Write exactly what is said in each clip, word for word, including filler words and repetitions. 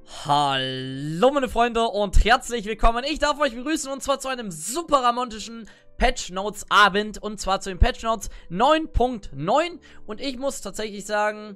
Hallo meine Freunde und herzlich willkommen. Ich darf euch begrüßen und zwar zu einem super romantischen Patch Notes Abend und zwar zu den Patch Notes neun Punkt neun und ich muss tatsächlich sagen,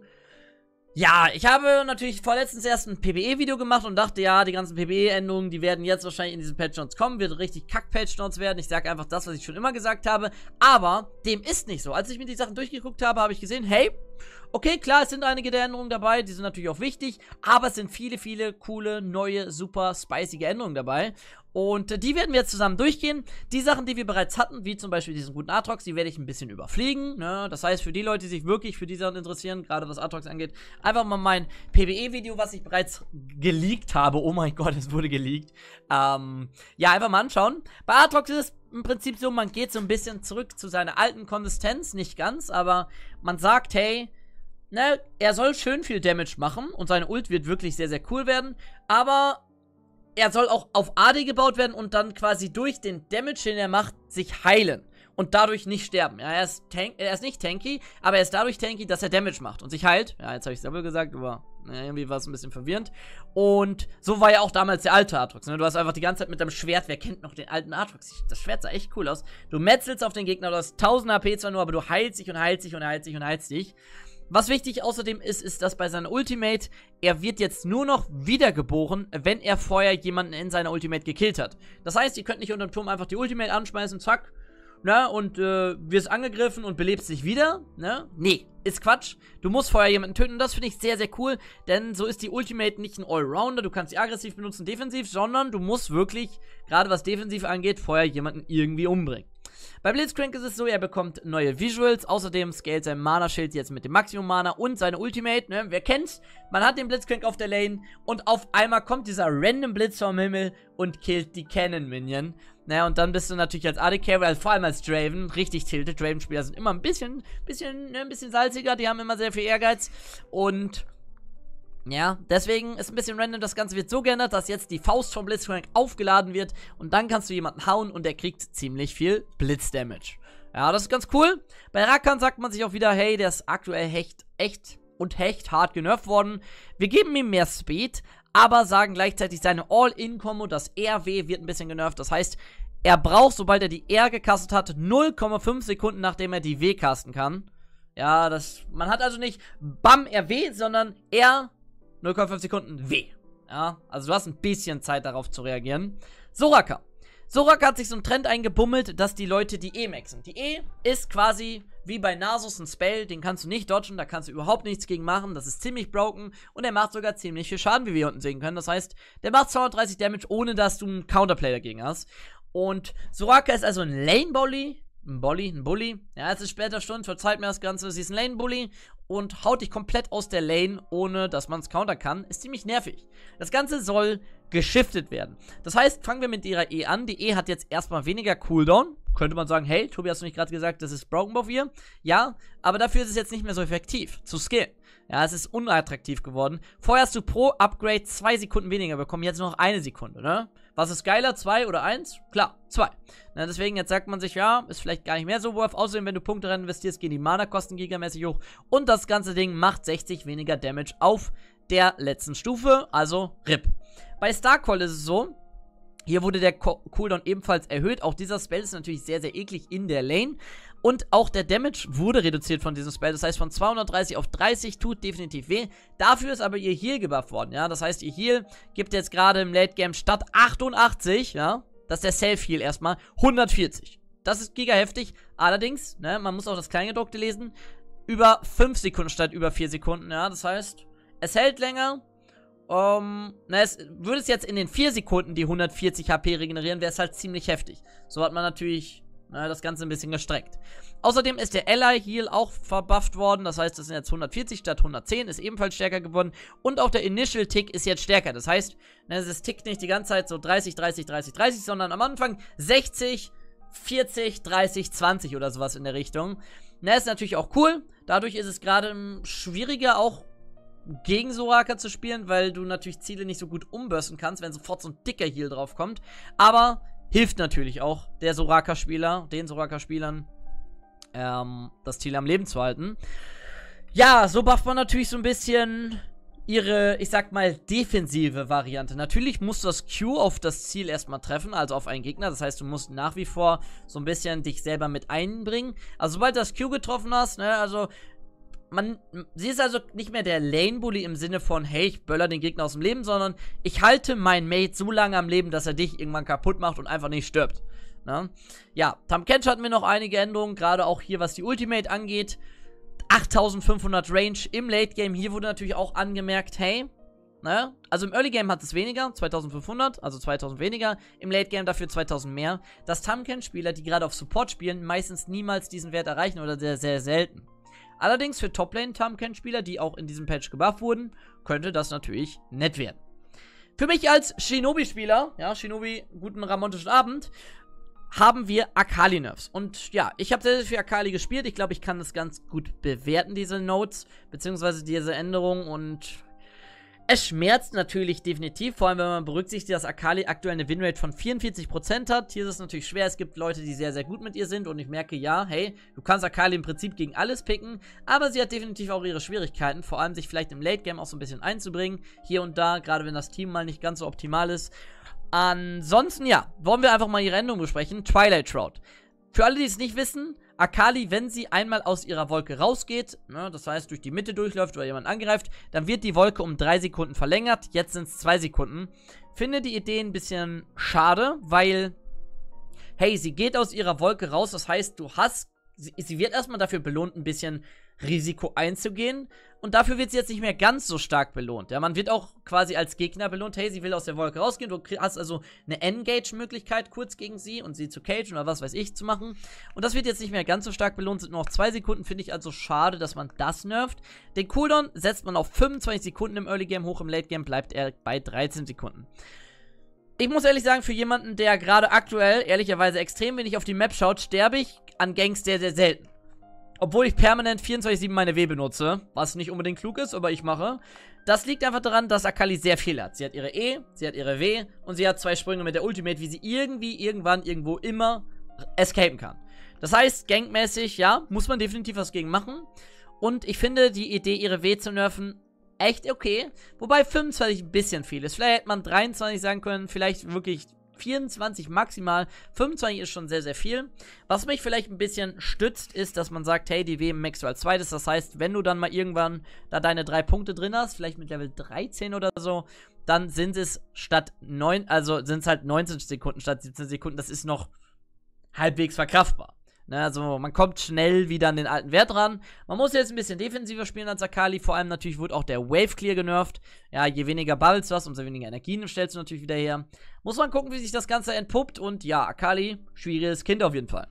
ja, ich habe natürlich vorletztens erst ein P B E-Video gemacht und dachte, ja, die ganzen P B E-Änderungen, die werden jetzt wahrscheinlich in diesen Patch Notes kommen, wird richtig Kack-Patch Notes werden. Ich sage einfach das, was ich schon immer gesagt habe, aber dem ist nicht so. Als ich mir die Sachen durchgeguckt habe, habe ich gesehen, hey, okay, klar, es sind einige der Änderungen dabei, die sind natürlich auch wichtig, aber es sind viele, viele coole, neue, super spicige Änderungen dabei. Und äh, die werden wir jetzt zusammen durchgehen. Die Sachen, die wir bereits hatten, wie zum Beispiel diesen guten Aatrox, die werde ich ein bisschen überfliegen. Ne? Das heißt, für die Leute, die sich wirklich für die Sachen interessieren, gerade was Aatrox angeht, einfach mal mein P B E-Video, was ich bereits geleakt habe. Oh mein Gott, es wurde geleakt. Ähm, ja, einfach mal anschauen. Bei Aatrox ist es im Prinzip so, man geht so ein bisschen zurück zu seiner alten Konsistenz. Nicht ganz, aber man sagt, hey, ne, er soll schön viel Damage machen und seine Ult wird wirklich sehr, sehr cool werden, aber er soll auch auf A D gebaut werden und dann quasi durch den Damage, den er macht, sich heilen und dadurch nicht sterben. Ja, er ist, tank er ist nicht tanky, aber er ist dadurch tanky, dass er Damage macht und sich heilt. Ja, jetzt habe ich es doppelt gesagt, aber na, irgendwie war es ein bisschen verwirrend. Und so war ja auch damals der alte Aatrox. Ne? Du hast einfach die ganze Zeit mit deinem Schwert, wer kennt noch den alten Aatrox? Das Schwert sah echt cool aus. Du metzelst auf den Gegner, du hast tausend H P zwar nur, aber du heilst dich und heilst dich und heilst dich und heilst dich. Was wichtig außerdem ist, ist, dass bei seiner Ultimate, er wird jetzt nur noch wiedergeboren, wenn er vorher jemanden in seiner Ultimate gekillt hat. Das heißt, ihr könnt nicht unter dem Turm einfach die Ultimate anschmeißen, zack, ne, und äh, wirst angegriffen und belebst dich wieder, ne? Nee, ist Quatsch. Du musst vorher jemanden töten und das finde ich sehr, sehr cool, denn so ist die Ultimate nicht ein Allrounder, du kannst sie aggressiv benutzen, defensiv, sondern du musst wirklich, gerade was defensiv angeht, vorher jemanden irgendwie umbringen. Bei Blitzcrank ist es so, er bekommt neue Visuals, außerdem scaled sein Mana-Schild jetzt mit dem Maximum-Mana und seine Ultimate, ne, wer kennt's? Man hat den Blitzcrank auf der Lane und auf einmal kommt dieser random Blitz vom Himmel und killt die Cannon-Minion. Naja, und dann bist du natürlich als A D-Carry, also vor allem als Draven, richtig tilted. Draven-Spieler sind immer ein bisschen, bisschen, ne, ein bisschen salziger, die haben immer sehr viel Ehrgeiz und ja, deswegen ist ein bisschen random, das Ganze wird so geändert, dass jetzt die Faust vom Blitzcrank aufgeladen wird und dann kannst du jemanden hauen und der kriegt ziemlich viel Blitzdamage. Ja, das ist ganz cool. Bei Rakan sagt man sich auch wieder, hey, der ist aktuell hecht, echt und hecht hart genervt worden. Wir geben ihm mehr Speed, aber sagen gleichzeitig seine All-In-Kombo, das R W wird ein bisschen genervt. Das heißt, er braucht, sobald er die R gecastet hat, null Komma fünf Sekunden, nachdem er die W casten kann. Ja, das, man hat also nicht Bam R W, sondern R null Komma fünf Sekunden W. Ja, also du hast ein bisschen Zeit darauf zu reagieren. Soraka. Soraka hat sich so einen Trend eingebummelt, dass die Leute die E maxen. Die E ist quasi wie bei Nasus ein Spell, den kannst du nicht dodgen, da kannst du überhaupt nichts gegen machen. Das ist ziemlich broken und er macht sogar ziemlich viel Schaden, wie wir unten sehen können. Das heißt, der macht zweihundertdreißig Damage, ohne dass du einen Counterplay dagegen hast. Und Soraka ist also ein Lane-Bully. Ein Bully, ein Bully. Ja, es ist später Stunde, verzeiht mir das Ganze. Sie ist ein Lane-Bully und haut dich komplett aus der Lane, ohne dass man es countern kann. Ist ziemlich nervig. Das Ganze soll geschiftet werden. Das heißt, fangen wir mit ihrer E an. Die E hat jetzt erstmal weniger Cooldown. Könnte man sagen, hey, Tobi, hast du nicht gerade gesagt, das ist broken Buff hier? Ja, aber dafür ist es jetzt nicht mehr so effektiv zu skillen. Ja, es ist unattraktiv geworden. Vorher hast du pro Upgrade zwei Sekunden weniger bekommen, jetzt nur noch eine Sekunde, ne? Was ist geiler, zwei oder eins? Klar, zwei. Na, deswegen, jetzt sagt man sich, ja, ist vielleicht gar nicht mehr so worth. Außerdem, wenn du Punkte rein investierst, gehen die Mana-Kosten gigamäßig hoch. Und das ganze Ding macht sechzig weniger Damage auf der letzten Stufe, also R I P. Bei Starcall ist es so, hier wurde der Cooldown ebenfalls erhöht. Auch dieser Spell ist natürlich sehr, sehr eklig in der Lane. Und auch der Damage wurde reduziert von diesem Spell. Das heißt, von zweihundertdreißig auf dreißig tut definitiv weh. Dafür ist aber ihr Heal gebufft worden, ja. Das heißt, ihr Heal gibt jetzt gerade im Late Game statt achtundachtzig, ja, das ist der Self-Heal erstmal, hundertvierzig. Das ist giga heftig. Allerdings, ne, man muss auch das Kleingedruckte lesen, über fünf Sekunden statt über vier Sekunden, ja. Das heißt, es hält länger. Um, na, es würde es jetzt in den vier Sekunden die hundertvierzig H P regenerieren, wäre es halt ziemlich heftig. So hat man natürlich, na, das Ganze ein bisschen gestreckt. Außerdem ist der Ally Heal auch verbufft worden, das heißt, es sind jetzt hundertvierzig statt hundertzehn, ist ebenfalls stärker geworden. Und auch der Initial Tick ist jetzt stärker, das heißt, na, es tickt nicht die ganze Zeit so dreißig, dreißig, dreißig, dreißig, sondern am Anfang sechzig, vierzig, dreißig, zwanzig oder sowas in der Richtung. Na, ist natürlich auch cool, dadurch ist es gerade schwieriger auch gegen Soraka zu spielen, weil du natürlich Ziele nicht so gut umbürsten kannst, wenn sofort so ein dicker Heal drauf kommt. Aber hilft natürlich auch der Soraka-Spieler, den Soraka-Spielern, ähm, das Ziel am Leben zu halten. Ja, so bufft man natürlich so ein bisschen ihre, ich sag mal, defensive Variante. Natürlich musst du das Q auf das Ziel erstmal treffen, also auf einen Gegner. Das heißt, du musst nach wie vor so ein bisschen dich selber mit einbringen. Also sobald du das Q getroffen hast, ne, also man, sie ist also nicht mehr der Lane-Bully im Sinne von, hey, ich böller den Gegner aus dem Leben, sondern ich halte meinen Mate so lange am Leben, dass er dich irgendwann kaputt macht und einfach nicht stirbt. Ne? Ja, Tahm Kench hatten wir noch einige Änderungen, gerade auch hier, was die Ultimate angeht. achttausendfünfhundert Range im Late Game. Hier wurde natürlich auch angemerkt, hey, ne? Also im Early Game hat es weniger, zweitausendfünfhundert, also zweitausend weniger. Im Late Game dafür zweitausend mehr. Dass Tahm Kench-Spieler, die gerade auf Support spielen, meistens niemals diesen Wert erreichen oder sehr, sehr selten. Allerdings für Top-Lane-Tahm Kench-Spieler, die auch in diesem Patch gebufft wurden, könnte das natürlich nett werden. Für mich als Shinobi-Spieler, ja, Shinobi, guten ramontischen Abend, haben wir Akali-Nerfs. Und ja, ich habe sehr, sehr viel Akali gespielt. Ich glaube, ich kann das ganz gut bewerten, diese Notes, beziehungsweise diese Änderungen. Und es schmerzt natürlich definitiv, vor allem wenn man berücksichtigt, dass Akali aktuell eine Winrate von vierundvierzig Prozent hat. Hier ist es natürlich schwer, es gibt Leute, die sehr, sehr gut mit ihr sind und ich merke, ja, hey, du kannst Akali im Prinzip gegen alles picken, aber sie hat definitiv auch ihre Schwierigkeiten, vor allem sich vielleicht im Late-Game auch so ein bisschen einzubringen, hier und da, gerade wenn das Team mal nicht ganz so optimal ist. Ansonsten, ja, wollen wir einfach mal ihre Änderung besprechen. Twilight Shroud. Für alle, die es nicht wissen, Akali, wenn sie einmal aus ihrer Wolke rausgeht, ne, das heißt durch die Mitte durchläuft oder jemand angreift, dann wird die Wolke um drei Sekunden verlängert. Jetzt sind es zwei Sekunden. Finde die Idee ein bisschen schade, weil, hey, sie geht aus ihrer Wolke raus, das heißt, du hast, sie, sie wird erstmal dafür belohnt, ein bisschen Risiko einzugehen. Und dafür wird sie jetzt nicht mehr ganz so stark belohnt. Ja, man wird auch quasi als Gegner belohnt. Hey, sie will aus der Wolke rausgehen. Du hast also eine Engage-Möglichkeit kurz gegen sie und sie zu cagen oder was weiß ich zu machen. Und das wird jetzt nicht mehr ganz so stark belohnt. Sind nur noch zwei Sekunden. Finde ich also schade, dass man das nervt. Den Cooldown setzt man auf fünfundzwanzig Sekunden im Early Game hoch. Im Late Game bleibt er bei dreizehn Sekunden. Ich muss ehrlich sagen, für jemanden, der gerade aktuell ehrlicherweise extrem wenig auf die Map schaut, sterbe ich an Ganks sehr, sehr selten. Obwohl ich permanent vierundzwanzig sieben meine W benutze, was nicht unbedingt klug ist, aber ich mache. Das liegt einfach daran, dass Akali sehr viel hat. Sie hat ihre E, sie hat ihre W und sie hat zwei Sprünge mit der Ultimate, wie sie irgendwie, irgendwann, irgendwo immer escapen kann. Das heißt, gankmäßig, ja, muss man definitiv was gegen machen. Und ich finde die Idee, ihre W zu nerven, echt okay. Wobei fünfundzwanzig ein bisschen viel ist. Vielleicht hätte man dreiundzwanzig sagen können, vielleicht wirklich vierundzwanzig maximal, fünfundzwanzig ist schon sehr, sehr viel. Was mich vielleicht ein bisschen stützt, ist, dass man sagt, hey, die W maxst du als zweites. Das heißt, wenn du dann mal irgendwann da deine drei Punkte drin hast, vielleicht mit Level dreizehn oder so, dann sind es statt neun, also sind es halt neunzehn Sekunden statt siebzehn Sekunden. Das ist noch halbwegs verkraftbar. Ne, also man kommt schnell wieder an den alten Wert ran. Man muss jetzt ein bisschen defensiver spielen als Akali. Vor allem natürlich wurde auch der Wave Clear genervt. Ja, je weniger Bubbles du hast, umso weniger Energien stellst du natürlich wieder her. Muss man gucken, wie sich das Ganze entpuppt. Und ja, Akali, schwieriges Kind auf jeden Fall.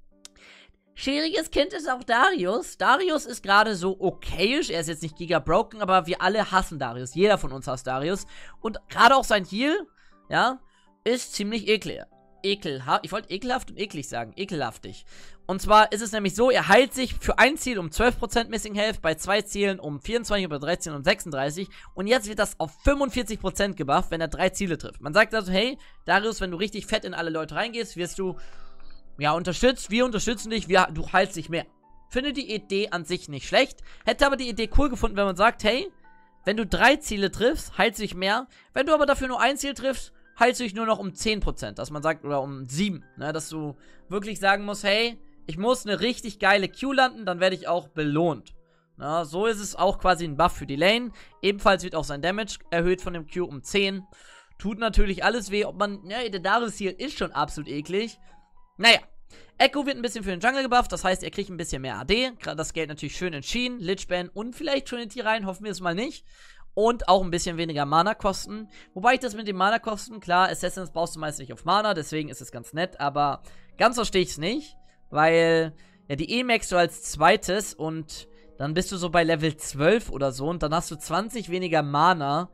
Schwieriges Kind ist auch Darius. Darius ist gerade so okayisch. Er ist jetzt nicht giga broken, aber wir alle hassen Darius. Jeder von uns hasst Darius. Und gerade auch sein Heal, ja, ist ziemlich eklig. Ekelhaft. Ich wollte ekelhaft und eklig sagen. Ekelhaftig. Und zwar ist es nämlich so, er heilt sich für ein Ziel um zwölf Prozent Missing Health, bei zwei Zielen um vierundzwanzig, bei dreizehn um sechsunddreißig. Und jetzt wird das auf fünfundvierzig Prozent gebufft, wenn er drei Ziele trifft. Man sagt also, hey, Darius, wenn du richtig fett in alle Leute reingehst, wirst du, ja, unterstützt. Wir unterstützen dich. Wir, du heilst dich mehr. Finde die Idee an sich nicht schlecht. Hätte aber die Idee cool gefunden, wenn man sagt, hey, wenn du drei Ziele triffst, heilst du dich mehr. Wenn du aber dafür nur ein Ziel triffst, heilst du dich nur noch um zehn Prozent, dass man sagt, oder um sieben, ne, dass du wirklich sagen musst, hey, ich muss eine richtig geile Q landen, dann werde ich auch belohnt. Na, so ist es auch quasi ein Buff für die Lane. Ebenfalls wird auch sein Damage erhöht von dem Q um zehn. Tut natürlich alles weh, ob man, ja, der Darius hier ist schon absolut eklig. Naja, Echo wird ein bisschen für den Jungle gebufft, das heißt, er kriegt ein bisschen mehr A D. Das Geld natürlich schön in Sheen, Lichbane und vielleicht Trinity rein, hoffen wir es mal nicht. Und auch ein bisschen weniger Mana-Kosten. Wobei ich das mit den Mana-Kosten, klar, Assassins baust du meist nicht auf Mana, deswegen ist es ganz nett, aber ganz verstehe ich es nicht, weil, ja, die E maxst du als zweites und dann bist du so bei Level zwölf oder so und dann hast du zwanzig weniger Mana.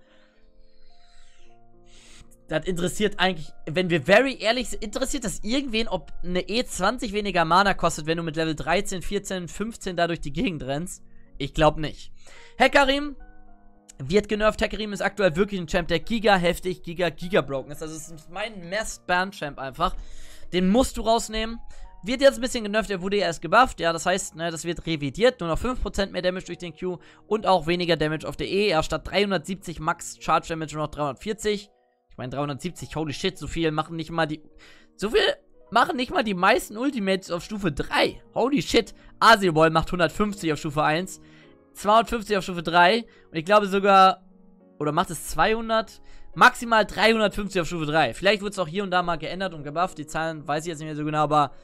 Das interessiert eigentlich, wenn wir very ehrlich sind, interessiert das irgendwen, ob eine E zwanzig weniger Mana kostet, wenn du mit Level dreizehn, vierzehn, fünfzehn da durch die Gegend rennst? Ich glaube nicht. Hecarim wird genervt. Hecarim ist aktuell wirklich ein Champ, der giga heftig, giga, giga broken ist. Also es ist mein Must-Ban-Champ einfach. Den musst du rausnehmen. Wird jetzt ein bisschen genervt, er wurde ja erst gebufft. Ja, das heißt, ne, das wird revidiert. Nur noch fünf Prozent mehr Damage durch den Q und auch weniger Damage auf der E. Ja, statt dreihundertsiebzig Max Charge Damage nur noch dreihundertvierzig. Ich meine, dreihundertsiebzig, holy shit, so viel machen nicht mal die... So viel machen nicht mal die meisten Ultimates auf Stufe drei. Holy shit. Asio Ball macht hundertfünfzig auf Stufe eins. zweihundertfünfzig auf Stufe drei. Und ich glaube sogar... Oder macht es zweihundert... Maximal dreihundertfünfzig auf Stufe drei. Vielleicht wird es auch hier und da mal geändert und gebufft. Die Zahlen weiß ich jetzt nicht mehr so genau, aber...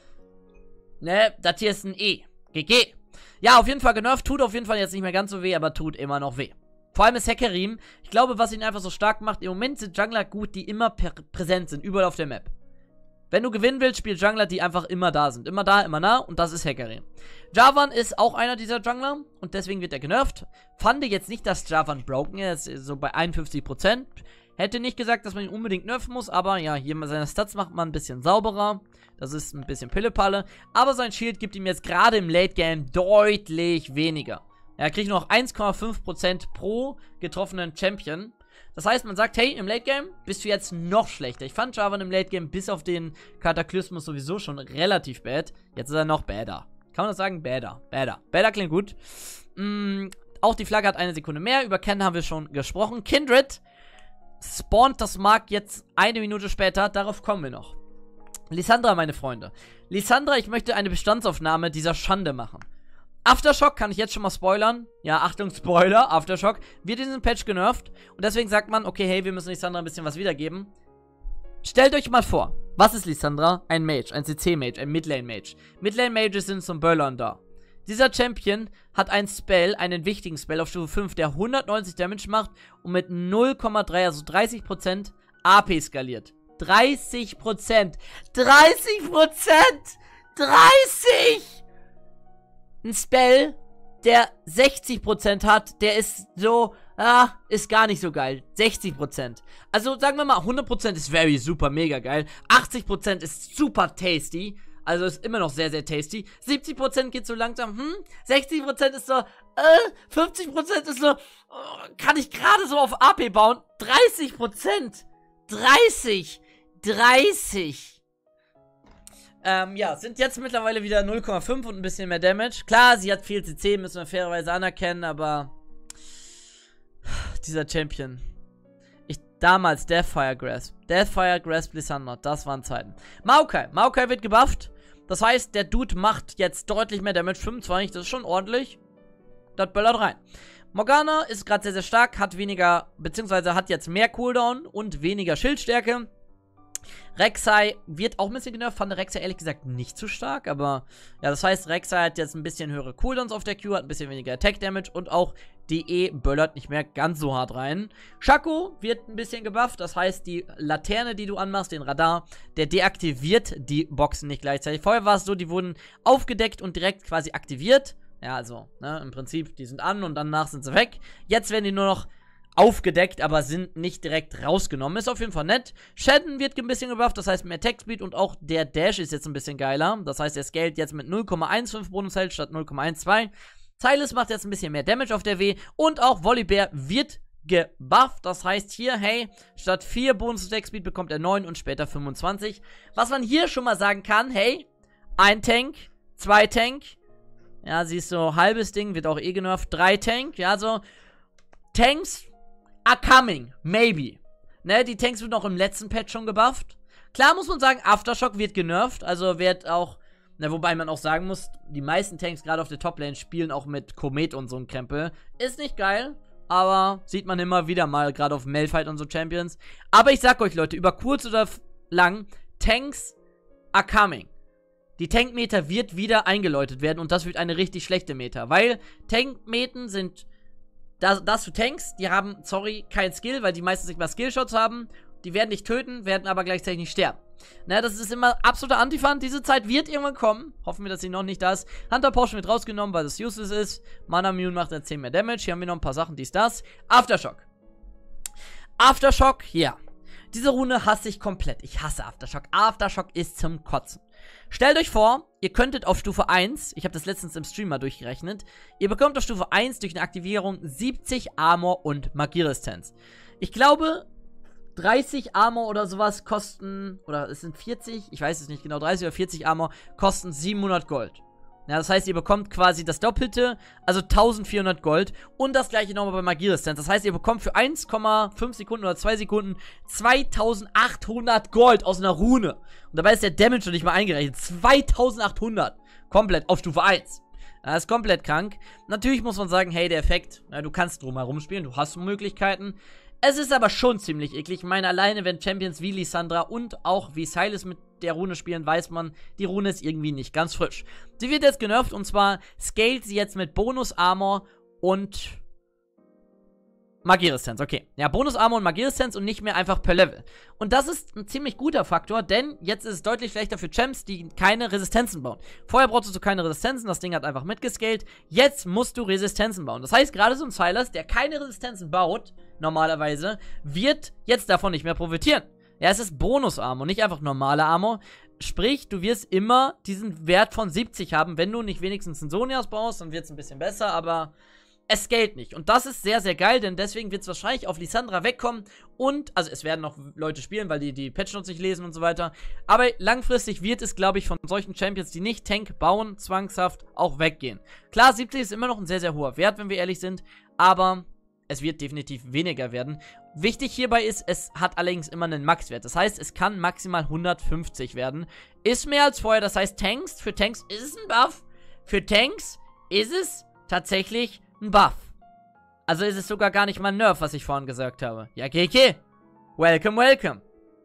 Ne, das hier ist ein E. G G. Ja, auf jeden Fall genervt. Tut auf jeden Fall jetzt nicht mehr ganz so weh, aber tut immer noch weh. Vor allem ist Hecarim. Ich glaube, was ihn einfach so stark macht, im Moment sind Jungler gut, die immer präsent sind, überall auf der Map. Wenn du gewinnen willst, spiel Jungler, die einfach immer da sind. Immer da, immer nah, und das ist Hecarim. Jarvan ist auch einer dieser Jungler und deswegen wird er genervt. Fand jetzt nicht, dass Jarvan broken ist, so bei einundfünfzig Prozent. Hätte nicht gesagt, dass man ihn unbedingt nerven muss, aber ja, hier mal seine Stats macht man ein bisschen sauberer. Das ist ein bisschen Pillepalle. Aber sein Shield gibt ihm jetzt gerade im Late Game deutlich weniger. Er kriegt noch eins Komma fünf Prozent pro getroffenen Champion. Das heißt, man sagt, hey, im Late Game bist du jetzt noch schlechter. Ich fand Jarvan im Late Game bis auf den Kataklysmus sowieso schon relativ bad. Jetzt ist er noch badder. Kann man das sagen? Badder. Badder. Badder klingt gut. Mm, auch die Flagge hat eine Sekunde mehr. Über Ken haben wir schon gesprochen. Kindred spawnt das Mark jetzt eine Minute später. Darauf kommen wir noch. Lissandra, meine Freunde. Lissandra, ich möchte eine Bestandsaufnahme dieser Schande machen. Aftershock kann ich jetzt schon mal spoilern. Ja, Achtung, Spoiler. Aftershock wird in diesem Patch genervt. Und deswegen sagt man, okay, hey, wir müssen Lissandra ein bisschen was wiedergeben. Stellt euch mal vor, was ist Lissandra? Ein Mage, ein C C-Mage, ein Midlane-Mage. Midlane-Mages sind zum Böllern da. Dieser Champion hat einen Spell, einen wichtigen Spell auf Stufe fünf, der hundertneunzig Damage macht und mit null Komma drei, also dreißig Prozent A P skaliert. dreißig Prozent! dreißig Prozent! dreißig! Ein Spell, der sechzig Prozent hat, der ist so, ah, ist gar nicht so geil. sechzig Prozent. Also sagen wir mal, hundert Prozent ist very super mega geil. achtzig Prozent ist super tasty. Also ist immer noch sehr, sehr tasty. siebzig Prozent geht so langsam, hm? sechzig Prozent ist so, äh, fünfzig Prozent ist so, oh, kann ich gerade so auf A P bauen? dreißig Prozent! dreißig! dreißig! Ähm, ja, sind jetzt mittlerweile wieder null Komma fünf und ein bisschen mehr Damage. Klar, sie hat viel C C, müssen wir fairerweise anerkennen, aber dieser Champion. Ich, damals, Deathfire Grasp. Deathfire Grasp Lissandra, das waren Zeiten. Maokai. Maokai wird gebufft. Das heißt, der Dude macht jetzt deutlich mehr Damage. fünfundzwanzig, das ist schon ordentlich. Das böllert rein. Morgana ist gerade sehr, sehr stark, hat weniger, beziehungsweise hat jetzt mehr Cooldown und weniger Schildstärke. Rek'Sai wird auch ein bisschen genervt, fand Rek'Sai ehrlich gesagt nicht so stark, aber ja, das heißt, Rek'Sai hat jetzt ein bisschen höhere Cooldowns auf der Q, hat ein bisschen weniger Attack Damage und auch die E böllert nicht mehr ganz so hart rein. Shaco wird ein bisschen gebufft, das heißt, die Laterne, die du anmachst, den Radar, der deaktiviert die Boxen nicht gleichzeitig. Vorher war es so, die wurden aufgedeckt und direkt quasi aktiviert. Ja, also, ne, im Prinzip, die sind an und danach sind sie weg. Jetzt werden die nur noch aufgedeckt, aber sind nicht direkt rausgenommen. Ist auf jeden Fall nett. Shannon wird ein bisschen gebufft, das heißt mehr Attack Speed und auch der Dash ist jetzt ein bisschen geiler. Das heißt, er scaled jetzt mit null Komma fünfzehn Bonusheld statt null Komma zwölf. Silas macht jetzt ein bisschen mehr Damage auf der W und auch Volibear wird gebufft. Das heißt hier, hey, statt vier Bonus Attack Speed bekommt er neun und später fünfundzwanzig. Was man hier schon mal sagen kann, hey, ein Tank, zwei Tank, ja, siehst du, halbes Ding, wird auch eh genervt, drei Tank, ja, so, Tanks are coming, maybe. Ne, die Tanks wurden auch im letzten Patch schon gebufft. Klar muss man sagen, Aftershock wird genervt, also wird auch, ne, wobei man auch sagen muss, die meisten Tanks gerade auf der Toplane spielen auch mit Komet und so ein Krempel. Ist nicht geil, aber sieht man immer wieder mal, gerade auf Malphite und so Champions. Aber ich sag euch, Leute, über kurz oder lang, Tanks are coming. Die Tankmeter wird wieder eingeläutet werden und das wird eine richtig schlechte Meta, weil Tankmeten sind, da, das du Tanks, die haben, sorry, kein Skill, weil die meistens nicht mal Skillshots haben, die werden dich töten, werden aber gleichzeitig nicht sterben. Na, das ist immer absoluter Antifan, diese Zeit wird irgendwann kommen, hoffen wir, dass sie noch nicht da ist. Hunter Potion wird rausgenommen, weil das useless ist, Mana Immune macht jetzt zehn mehr Damage, hier haben wir noch ein paar Sachen, dies, das. Aftershock. Aftershock, ja. Diese Rune hasse ich komplett, ich hasse Aftershock. Aftershock ist zum Kotzen. Stellt euch vor, ihr könntet auf Stufe eins, ich habe das letztens im Stream mal durchgerechnet, ihr bekommt auf Stufe eins durch eine Aktivierung siebzig Armor und Magieresistenz. Ich glaube, dreißig Armor oder sowas kosten, oder es sind vierzig, ich weiß es nicht genau, dreißig oder vierzig Armor kosten siebenhundert Gold. Ja, das heißt, ihr bekommt quasi das Doppelte, also eintausendvierhundert Gold. Und das gleiche nochmal bei Magieresistenz. Das heißt, ihr bekommt für eins Komma fünf Sekunden oder zwei Sekunden zweitausendachthundert Gold aus einer Rune. Und dabei ist der Damage noch nicht mal eingerechnet. zweitausendachthundert. Komplett auf Stufe eins. Das ist komplett krank. Natürlich muss man sagen, hey, der Effekt, ja, du kannst drumherum spielen, du hast Möglichkeiten. Es ist aber schon ziemlich eklig. Ich meine, alleine wenn Champions wie Lissandra und auch wie Sylas mit der Rune spielen, weiß man, die Rune ist irgendwie nicht ganz frisch. Sie wird jetzt genervt und zwar scaled sie jetzt mit Bonus-Armor und Magieresistenz, okay. Ja, Bonus-Armor und Magieresistenz und nicht mehr einfach per Level. Und das ist ein ziemlich guter Faktor, denn jetzt ist es deutlich schlechter für Champs, die keine Resistenzen bauen. Vorher brauchst du keine Resistenzen, das Ding hat einfach mitgescaled. Jetzt musst du Resistenzen bauen. Das heißt, gerade so ein Sylas, der keine Resistenzen baut, normalerweise, wird jetzt davon nicht mehr profitieren. Ja, es ist Bonus-Armor, nicht einfach normale Armor. Sprich, du wirst immer diesen Wert von siebzig haben. Wenn du nicht wenigstens einen Sonias baust, dann wird es ein bisschen besser, aber es scaled nicht. Und das ist sehr, sehr geil, denn deswegen wird es wahrscheinlich auf Lissandra wegkommen. Und, also es werden noch Leute spielen, weil die die Patch Notes nicht lesen und so weiter. Aber langfristig wird es, glaube ich, von solchen Champions, die nicht Tank bauen, zwangshaft auch weggehen. Klar, siebzig ist immer noch ein sehr, sehr hoher Wert, wenn wir ehrlich sind. Aber es wird definitiv weniger werden. Wichtig hierbei ist, es hat allerdings immer einen Maxwert. Das heißt, es kann maximal hundertfünfzig werden. Ist mehr als vorher. Das heißt, Tanks, für Tanks ist es ein Buff. Für Tanks ist es tatsächlich ein Buff. Also ist es sogar gar nicht mal ein Nerf, was ich vorhin gesagt habe. Ja, K K. Welcome, welcome.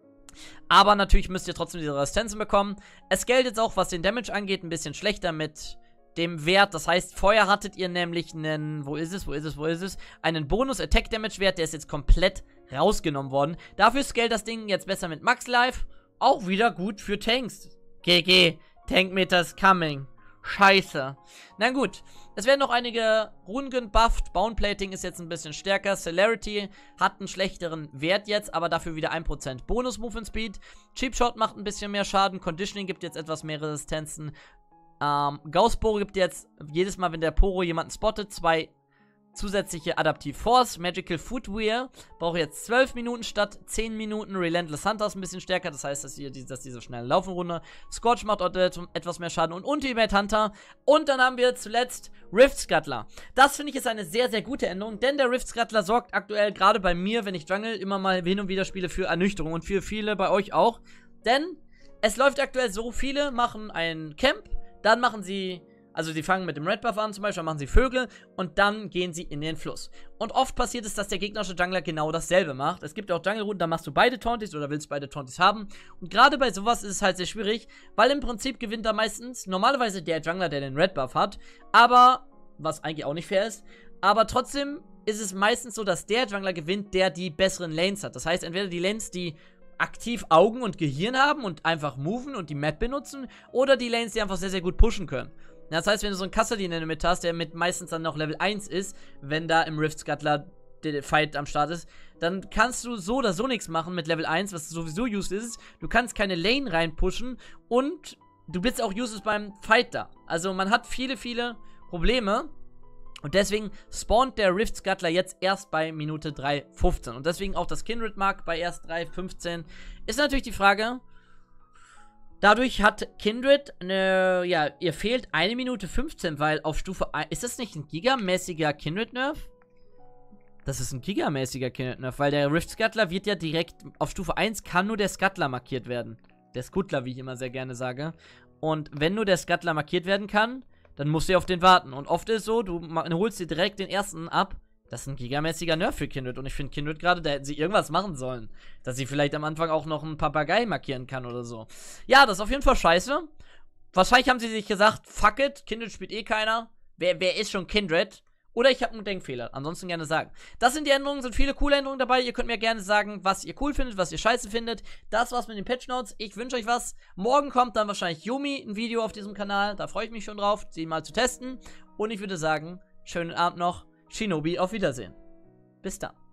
Aber natürlich müsst ihr trotzdem diese Resistenzen bekommen. Es gilt jetzt auch, was den Damage angeht, ein bisschen schlechter mit dem Wert. Das heißt, vorher hattet ihr nämlich einen, wo ist es, wo ist es, wo ist es, einen Bonus-Attack-Damage-Wert, der ist jetzt komplett rausgenommen worden. Dafür scaled das Ding jetzt besser mit Max-Life. Auch wieder gut für Tanks. G G, Tank-Meters coming. Scheiße. Na gut, es werden noch einige Runen gebufft. Boundplating ist jetzt ein bisschen stärker. Celerity hat einen schlechteren Wert jetzt, aber dafür wieder ein Prozent Bonus-Movement Speed. Cheap Shot macht ein bisschen mehr Schaden. Conditioning gibt jetzt etwas mehr Resistenzen. Ähm, Gauss-Poro gibt jetzt jedes Mal, wenn der Poro jemanden spottet, zwei zusätzliche Adaptive Force. Magical Footwear braucht jetzt zwölf Minuten statt zehn Minuten. Relentless Hunter ist ein bisschen stärker, das heißt, dass, ihr, dass diese schnelle Laufenrunde. Scorch macht etwas mehr Schaden und Ultimate Hunter. Und dann haben wir zuletzt Rift Scuttler. Das finde ich ist eine sehr, sehr gute Änderung, denn der Rift Scuttler sorgt aktuell gerade bei mir, wenn ich Jungle immer mal hin und wieder spiele, für Ernüchterung und für viele bei euch auch. Denn es läuft aktuell so, viele machen ein Camp, dann machen sie, also sie fangen mit dem Red Buff an zum Beispiel, dann machen sie Vögel und dann gehen sie in den Fluss. Und oft passiert es, dass der gegnerische Jungler genau dasselbe macht. Es gibt auch Jungle-Routen, da machst du beide Taunties oder willst beide Taunties haben. Und gerade bei sowas ist es halt sehr schwierig, weil im Prinzip gewinnt da meistens normalerweise der Jungler, der den Red Buff hat. Aber, was eigentlich auch nicht fair ist, aber trotzdem ist es meistens so, dass der Jungler gewinnt, der die besseren Lanes hat. Das heißt, entweder die Lanes, die aktiv Augen und Gehirn haben und einfach moven und die Map benutzen, oder die Lanes, die einfach sehr, sehr gut pushen können. Das heißt, wenn du so einen Kassadin in der Mitte hast, der mit meistens dann noch Level eins ist, wenn da im Rift Scuttler der Fight am Start ist, dann kannst du so oder so nichts machen mit Level eins, was sowieso used ist. Du kannst keine Lane reinpushen und du bist auch used beim Fight da. Also man hat viele, viele Probleme. Und deswegen spawnt der Rift Scuttler jetzt erst bei Minute drei fünfzehn. Und deswegen auch das Kindred-Mark bei erst drei fünfzehn. Ist natürlich die Frage, dadurch hat Kindred, eine, ja, ihr fehlt eine Minute fünfzehn, weil auf Stufe eins, ist das nicht ein gigamäßiger Kindred-Nerf? Das ist ein gigamäßiger Kindred-Nerf, weil der Rift Scuttler wird ja direkt, auf Stufe eins kann nur der Scuttler markiert werden. Der Scuttler, wie ich immer sehr gerne sage. Und wenn nur der Scuttler markiert werden kann, dann musst du auf den warten. Und oft ist es so, du holst dir direkt den ersten ab. Das ist ein gigamäßiger Nerf für Kindred. Und ich finde Kindred gerade, da hätten sie irgendwas machen sollen. Dass sie vielleicht am Anfang auch noch einen Papagei markieren kann oder so. Ja, das ist auf jeden Fall scheiße. Wahrscheinlich haben sie sich gesagt, fuck it, Kindred spielt eh keiner. Wer, wer ist schon Kindred? Oder ich habe einen Denkfehler. Ansonsten gerne sagen. Das sind die Änderungen, sind viele coole Änderungen dabei. Ihr könnt mir gerne sagen, was ihr cool findet, was ihr scheiße findet. Das war's mit den Patch Notes. Ich wünsche euch was. Morgen kommt dann wahrscheinlich Yuumi ein Video auf diesem Kanal. Da freue ich mich schon drauf, sie mal zu testen. Und ich würde sagen, schönen Abend noch. Shinobi, auf Wiedersehen. Bis dann.